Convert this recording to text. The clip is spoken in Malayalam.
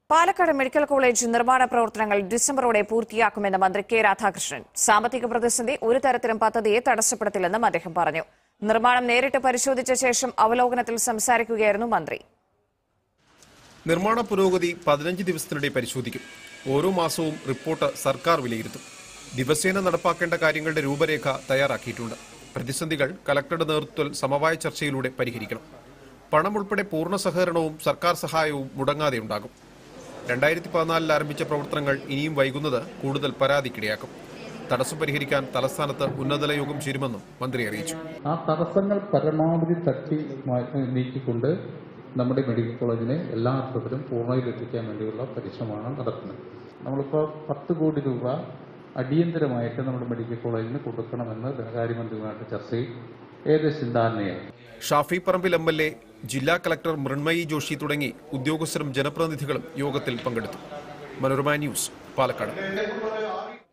പാലക്കാട് മെഡിക്കൽ കോളേജ് നിർമ്മാണ പ്രവർത്തനങ്ങൾ ഡിസംബറോടെ പൂർത്തിയാക്കുമെന്ന് മന്ത്രി കെ രാധാകൃഷ്ണൻ. സാമ്പത്തിക പ്രതിസന്ധി ഒരു തരത്തിലും പദ്ധതിയെ തടസ്സപ്പെടുത്തില്ലെന്നും അദ്ദേഹം പറഞ്ഞു. നിർമ്മാണം നേരിട്ട് പരിശോധിച്ച ശേഷം അവലോകനത്തിൽ സംസാരിക്കുകയായിരുന്നു മന്ത്രി. നിർമ്മാണ പുരോഗതി 15 ദിവസത്തിനിടെ പരിശോധിക്കും. ഓരോ മാസവും റിപ്പോർട്ട് സർക്കാർ വിലയിരുത്തും. ദിവസേന നടപ്പാക്കേണ്ട കാര്യങ്ങളുടെ രൂപരേഖ തയ്യാറാക്കിയിട്ടുണ്ട്. പ്രതിസന്ധികൾ കലക്ടറുടെ നേതൃത്വത്തിൽ സമവായ ചർച്ചയിലൂടെ പരിഹരിക്കണം. പണം ഉൾപ്പെടെ പൂർണ്ണ സഹകരണവും സർക്കാർ സഹായവും മുടങ്ങാതെ ഉണ്ടാകും. 2014 ആരംഭിച്ച പ്രവർത്തനങ്ങൾ ഇനിയും വൈകുന്നത് കൂടുതൽ പരാതിക്കിടയാക്കും. തടസ്സം പരിഹരിക്കാൻ തലസ്ഥാനത്ത് ഉന്നതതല യോഗം ചേരുമെന്നും മന്ത്രി അറിയിച്ചു. ആ തടസ്സങ്ങൾ പരമാവധി തട്ടി നീക്കിക്കൊണ്ട് നമ്മുടെ മെഡിക്കൽ കോളേജിനെ എല്ലാ അർത്ഥത്തിലും പൂർണ്ണതയിലെത്തിക്കാൻ വേണ്ടിയുള്ള പരിശ്രമമാണ് നടത്തുന്നത്. നമ്മളിപ്പോൾ 10 കോടി രൂപ അടിയന്തരമായിട്ട് നമ്മുടെ മെഡിക്കൽ കോളേജിന് കൊടുക്കണമെന്ന് ധനകാര്യമന്ത്രിയുമായിട്ട് ചർച്ചയിൽ ഏകദേശം ധാരണയായി. ഷാഫി പറമ്പിൽ MLA, ജില്ലാ കളക്ടർ മൃണ്മയി ജോഷി തുടങ്ങി ഉദ്യോഗസ്ഥരും ജനപ്രതിനിധികളും യോഗത്തിൽ പങ്കെടുത്തു. മനോരമ ന്യൂസ്, പാലക്കാട്.